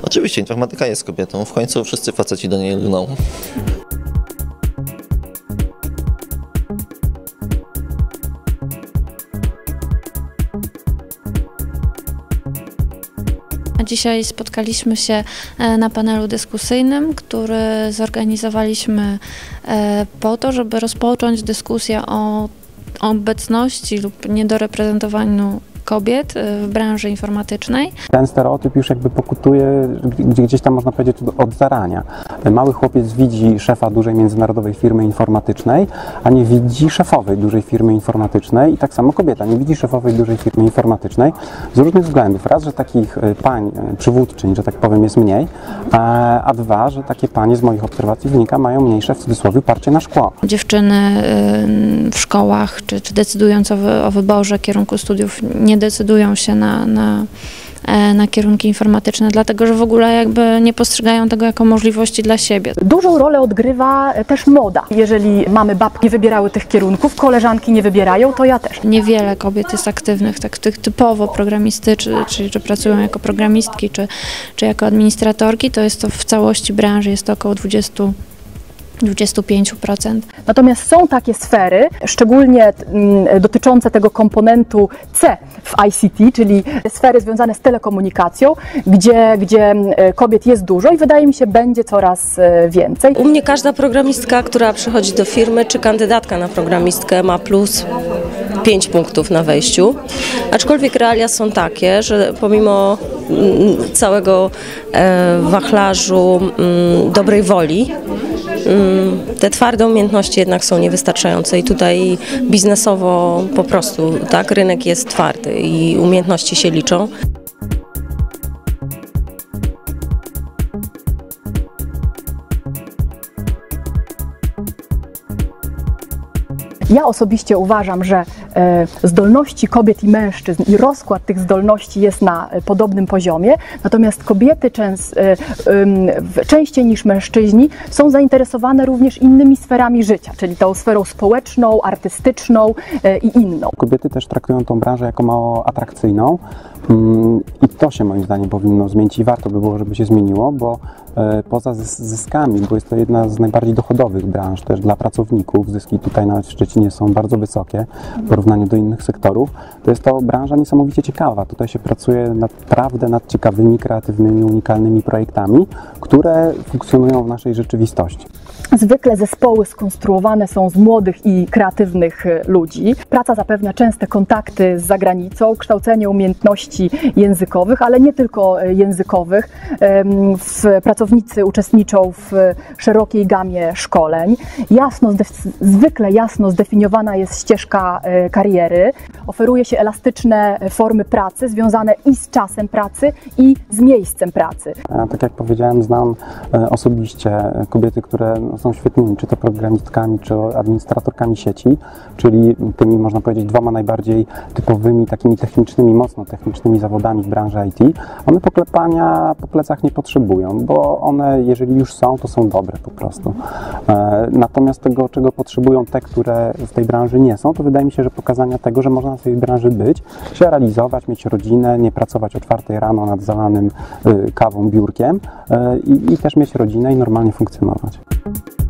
Oczywiście, informatyka jest kobietą, w końcu wszyscy faceci do niej lgną. Dzisiaj spotkaliśmy się na panelu dyskusyjnym, który zorganizowaliśmy po to, żeby rozpocząć dyskusję o obecności lub niedoreprezentowaniu kobiet w branży informatycznej. Ten stereotyp już jakby pokutuje gdzieś tam, można powiedzieć, od zarania. Mały chłopiec widzi szefa dużej międzynarodowej firmy informatycznej, a nie widzi szefowej dużej firmy informatycznej i tak samo kobieta nie widzi szefowej dużej firmy informatycznej z różnych względów. Raz, że takich pań przywódczyń, że tak powiem, jest mniej, a dwa, że takie panie z moich obserwacji wynika mają mniejsze, w cudzysłowie, parcie na szkło. Dziewczyny w szkołach, czy decydując o wyborze kierunku studiów, nie decydują się na kierunki informatyczne, dlatego że w ogóle jakby nie postrzegają tego jako możliwości dla siebie. Dużą rolę odgrywa też moda. Jeżeli mamy babki nie wybierały tych kierunków, koleżanki nie wybierają, to ja też. Niewiele kobiet jest aktywnych, tak typowo programisty, czy pracują jako programistki, czy jako administratorki, to jest to w całości branży, jest to około 25%. Natomiast są takie sfery, szczególnie dotyczące tego komponentu C w ICT, czyli sfery związane z telekomunikacją, gdzie kobiet jest dużo i wydaje mi się, będzie coraz więcej. U mnie każda programistka, która przychodzi do firmy, czy kandydatka na programistkę ma plus 5 punktów na wejściu, aczkolwiek realia są takie, że pomimo całego wachlarzu dobrej woli, te twarde umiejętności jednak są niewystarczające i tutaj biznesowo po prostu tak, rynek jest twardy i umiejętności się liczą. Ja osobiście uważam, że zdolności kobiet i mężczyzn i rozkład tych zdolności jest na podobnym poziomie, natomiast kobiety częściej niż mężczyźni są zainteresowane również innymi sferami życia, czyli tą sferą społeczną, artystyczną i inną. Kobiety też traktują tą branżę jako mało atrakcyjną i to się moim zdaniem powinno zmienić i warto by było, żeby się zmieniło, bo poza zyskami, bo jest to jedna z najbardziej dochodowych branż też dla pracowników, zyski tutaj nawet w Szczecinie są bardzo wysokie w porównaniu do innych sektorów, to jest to branża niesamowicie ciekawa. Tutaj się pracuje naprawdę nad ciekawymi, kreatywnymi, unikalnymi projektami, które funkcjonują w naszej rzeczywistości. Zwykle zespoły skonstruowane są z młodych i kreatywnych ludzi. Praca zapewnia częste kontakty z zagranicą, kształcenie umiejętności językowych, ale nie tylko językowych. Pracownicy uczestniczą w szerokiej gamie szkoleń. Zwykle jasno zdefiniowana jest ścieżka kariery. Oferuje się elastyczne formy pracy związane i z czasem pracy, i z miejscem pracy. Tak jak powiedziałem, znam osobiście kobiety, które są świetnymi, czy to programistkami, czy administratorkami sieci, czyli tymi, można powiedzieć, dwoma najbardziej typowymi, takimi technicznymi, mocno technicznymi zawodami w branży IT. One poklepania po plecach nie potrzebują, bo one, jeżeli już są, to są dobre po prostu. Natomiast tego, czego potrzebują te, które w tej branży nie są, to wydaje mi się, że pokazania tego, że można w tej branży być, się realizować, mieć rodzinę, nie pracować o 4 rano nad zalanym kawą biurkiem i też mieć rodzinę i normalnie funkcjonować.